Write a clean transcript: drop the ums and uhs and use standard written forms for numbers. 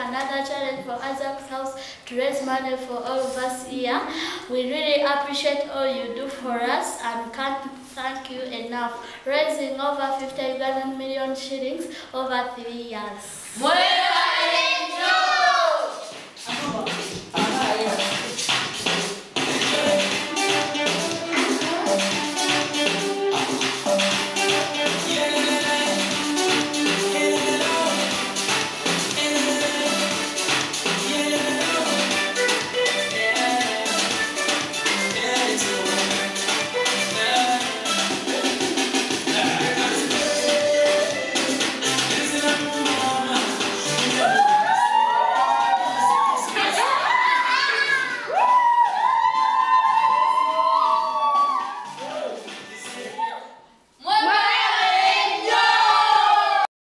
another challenge for Isaac's House to raise money for all of us here. We really appreciate all you do for us and can't thank you enough. Raising over 50 million shillings over 3 years.